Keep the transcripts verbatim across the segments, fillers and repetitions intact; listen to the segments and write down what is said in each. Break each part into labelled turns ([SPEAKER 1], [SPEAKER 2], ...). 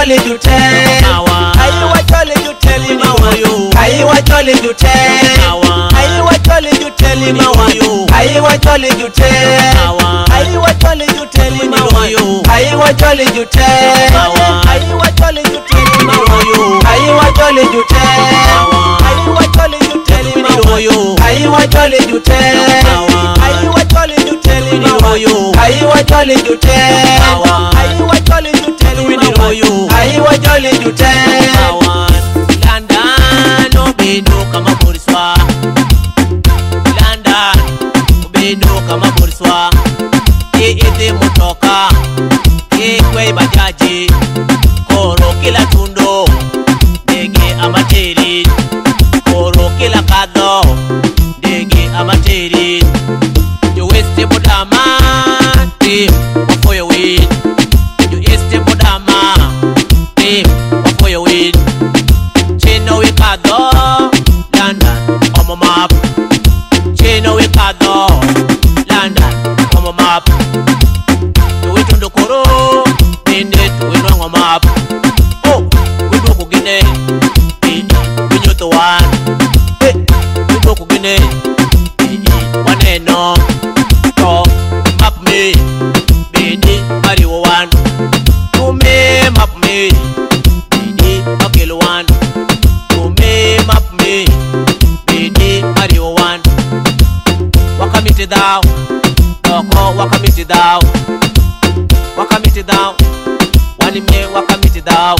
[SPEAKER 1] jolly to tell. I was jolly to tell him how. I was jolly to tell. I was jolly to tell him how. I was jolly to tell. I was jolly to tell him how. I was jolly to tell. I was jolly to tell him how. I was jolly to tell. I was jolly to tell him how. I was jolly to tell. I was jolly to tell him how. I was jolly to tell. I was jolly to tell him how. I was jolly to tell.
[SPEAKER 2] London, no bendo kama boriswa. London, no bendo kama boriswa. Ye ete motoka, ye kwe bajaji, koro kila tundo, dege amateri, koro kila kado, dege amateri. You waste bodama, team, before you win. You waste bodama, team, before you win. Chino we kado, London, on my map. Chino we kado, London, on my map. You wait on the koro, in it, we run a map. Oh, we go Guinea, we know the one. Hey, we go Guinea, one and no. So, map me, baby, carry one. To me, map me, baby, okay, one. To me, map me, baby, carry one. Wakamiti down, doko, wakamiti down. Wakamiti down, wani me wakamiti down.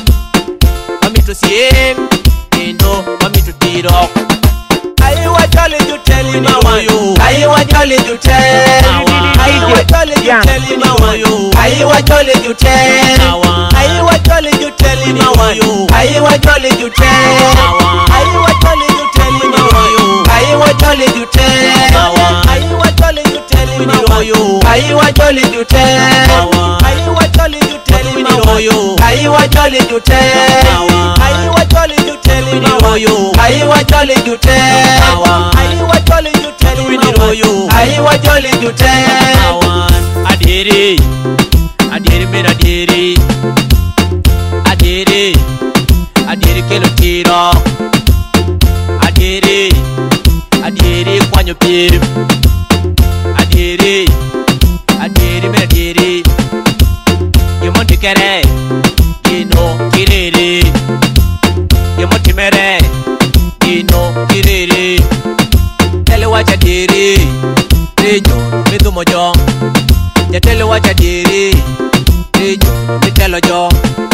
[SPEAKER 2] Wami to see him, endo, wami to tiro.
[SPEAKER 1] I was jolly to tell him how. I was jolly to tell. I was jolly to tell him how. I was jolly to tell. I was jolly to tell him how. I was jolly to tell. I was jolly to tell him how. I was jolly to tell. I was jolly to tell him how. I was jolly to tell. I was jolly to tell him how. I was jolly to tell. I was jolly to tell him how. I was jolly to tell. I was jolly to tell him how. I was jolly to tell.
[SPEAKER 2] Adiri, adiri me adiri, adiri, adiri kelo tiro, adiri, adiri kwanyo pir, adiri, adiri me adiri, yemonti kere, ino kiriri, yemonti mere, ino kiriri, tele wacha diri, rejo midu mojo, ya tele wacha diri, rejo mitelo jo.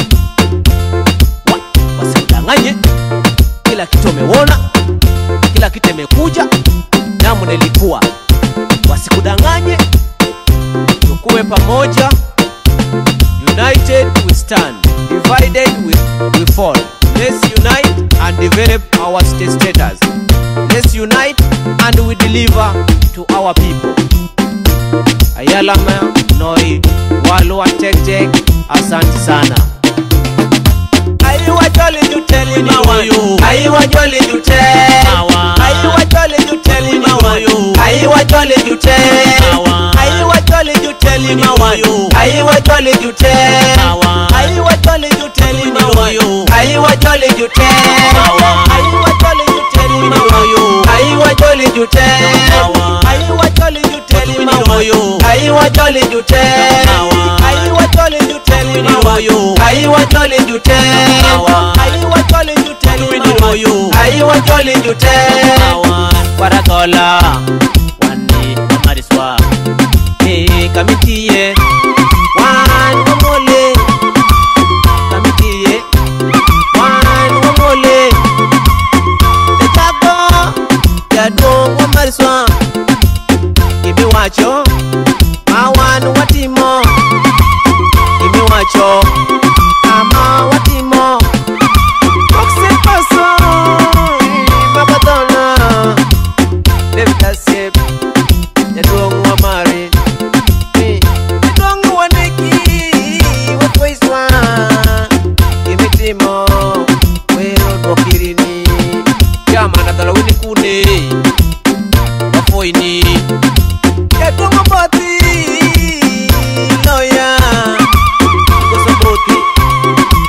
[SPEAKER 2] Wa, wasikudanganye, kila kitu umeona, kila kitu imekuja, namu nilikuwa. Wasikudanganye, tukuwe pamoja. United we stand, divided we, we fall. Let's unite and develop our state status. Let's unite and we deliver to our people. Ayalama Noi Walua Tek Tek, asante sana.
[SPEAKER 1] I was jolly to tell him how. I was jolly to tell. I was jolly to tell him how. I was jolly to tell. I was jolly to tell him how. I was jolly to tell. I was jolly to tell him how. I was jolly to tell. I was jolly to tell him how. I was jolly to tell. I was jolly to tell him how. I was jolly to tell. I was jolly to tell him how. I was jolly to tell. I was jolly to tell him how. I was jolly to tell.
[SPEAKER 2] Paragola, wani amariswa, eh kamitiye, wan wamole, kamitiye, wan wamole, tekago, jadong amariswa, ibi wacho, awan watimo, ibi wacho, ama watimo, kokse paso, babadona. Sip, the dong wa mari, the dong wa neki, what ways one? Give me timo, we road wakirini, Yama na tala wini kune, wafoini, the dong wa bati, loya, gosa boti,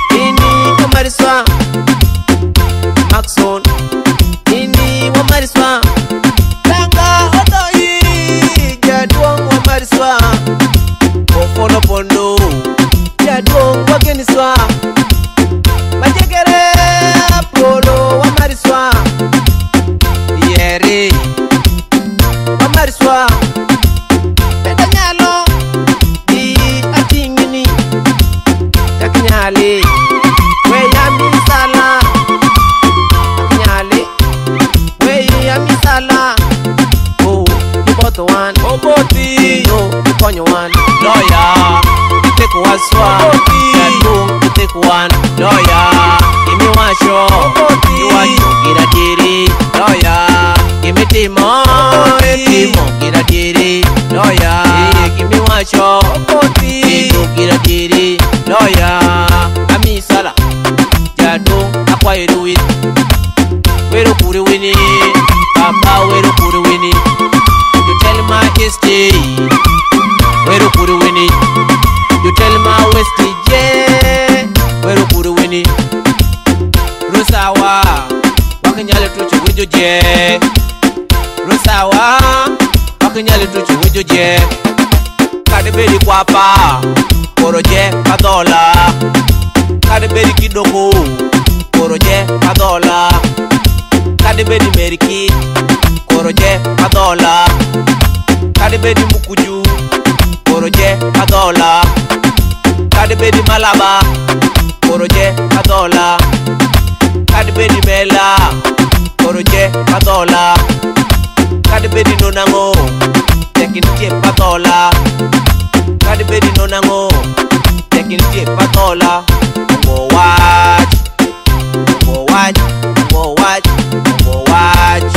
[SPEAKER 2] Joshua Jadung to take one lawyer. Give me one show. You want to get a diri lawyer. Give me Timo. Timo get a diri lawyer. Give me one show. Timo get a diri lawyer. Ami Sala Jadung akwa eruin. Wero kuri wini. Papa wero kuri wini. You tell my history. Wero kuri wini. You tell my West J. Wero kuri wini. Rusawa wakinyale tuchu wijo je. Rusawa wakinyale tuchu wijo je. Kadibeli kwapa koroje kadola. Kadibeli kidoko koroje kadola. Kadibeli meriki koroje kadola. Kadibeli mukuju koroje kadola. Kadibeli malaba koroje kadola. Kadibeli mela koroje kadola. Kadibeli nonango tekinite kadola. Kadibeli nonango tekinite kadola. Go watch, go watch, go watch, go watch.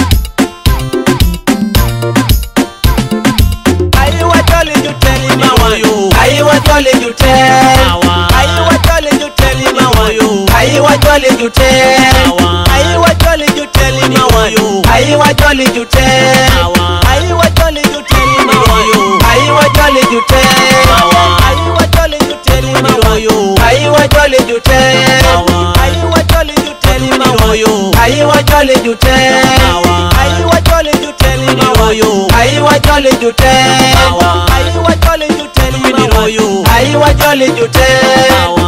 [SPEAKER 2] I was jolly to tell him how you. I was jolly to tell. I was jolly to tell him how you. I was jolly to tell. I was jolly to tell him how you. I was jolly to tell. I was jolly to tell him how you. I was jolly to tell. I was jolly to tell him how you. I was jolly to tell. I was jolly to tell him how you. I was jolly to tell. I was jolly to tell him how you. I was jolly to tell. I was jolly to tell him how you. I was jolly to tell.